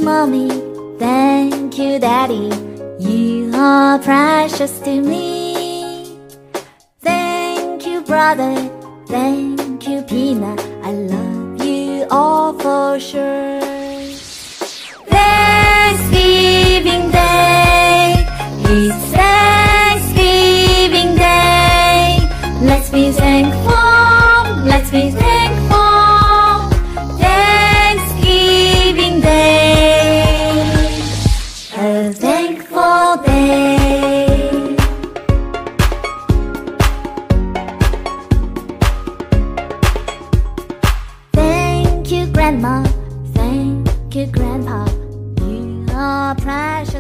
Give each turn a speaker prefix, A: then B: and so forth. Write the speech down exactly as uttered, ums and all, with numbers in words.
A: mommy, thank you daddy, you are precious to me. Thank you brother, thank you Peanut, I love you all for sure. Thanksgiving Day, it's Thanksgiving Day. Let's be thankful, let's be thankful. Thanksgiving Day, a thankful day. Thank you Grandma, thank you Grandpa, you are precious